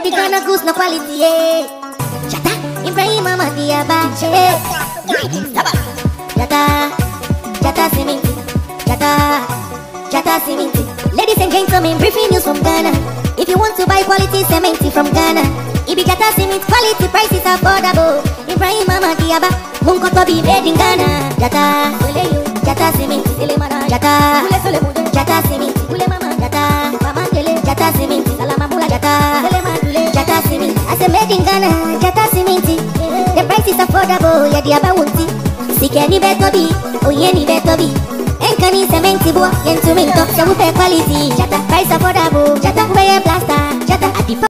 Baby Ghana goose no quality, yeah. Jata, Ibrahim Mama Diaba, yeah. Jata Cement, Jata Cement. Ladies and gentlemen, briefing news from Ghana. If you want to buy quality cement from Ghana, Ibi Jata Cement, quality prices affordable. Ibrahim Mama Diaba, Mungo to be made in Ghana. Jata Cement, Jata Cement, Jata Cement, Salamamula Jata Cement. I say made in Ghana, Jata Cement. The price is affordable, yeah, the aba won't. Sikeni better be, oh yeah, ni better be. Enkani cement bo, yen to me talk, so we pay quality. Jata price affordable, Jata we plaster, Jata at the